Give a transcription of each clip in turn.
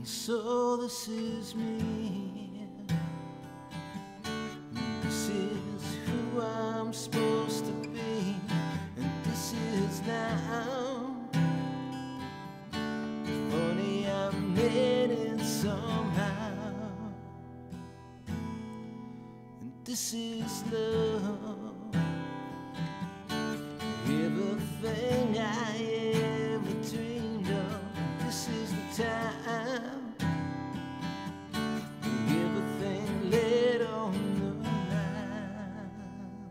So this is me. This is who I'm supposed to be, and this is now. Funny, I made it somehow, and this is love. Everything I ever dreamed of, this is the time. Everything laid on the line.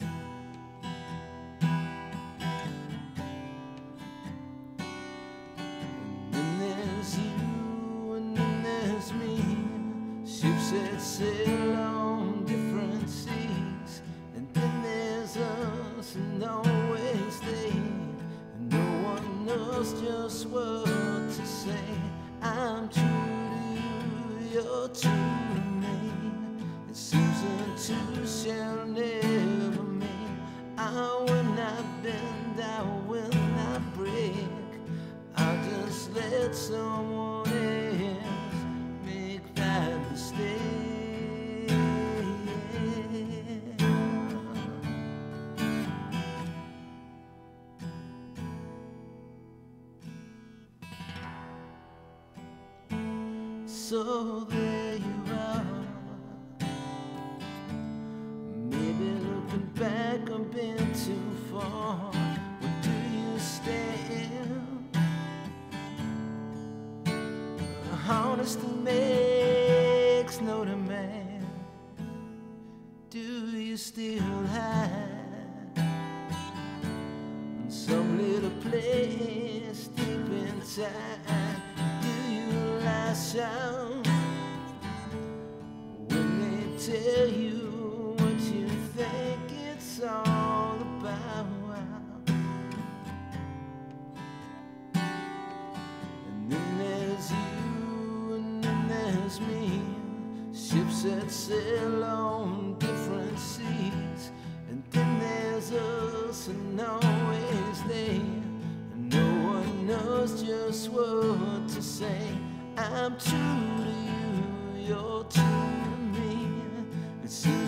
And then there's you, and then there's me. Ships that sail on different seas. And then there's us, and always they. And no one knows just what to say. I'm true to you, you're true to me. And Susan too shall never meet. I will not bend, I will not break. I'll just let someone else make that mistake. So there you are. Maybe looking back I've been too far. Where do you stand? Honesty makes no demand. Do you still hide in some little place deep inside? Lash out when they tell you what you think it's all about. And then there's you, and then there's me. Ships that sail on different seas. And then there's us, and always they. And no one knows just what to say. I'm true to you, you're true to me. It's